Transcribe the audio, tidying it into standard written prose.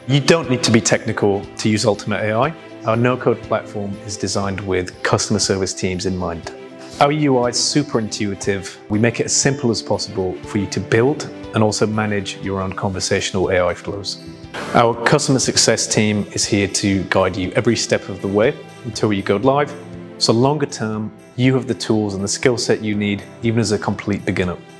You don't need to be technical to use Ultimate AI. Our no-code platform is designed with customer service teams in mind. Our UI is super intuitive. We make it as simple as possible for you to build and also manage your own conversational AI flows. Our customer success team is here to guide you every step of the way until you go live. So longer term, you have the tools and the skill set you need, even as a complete beginner.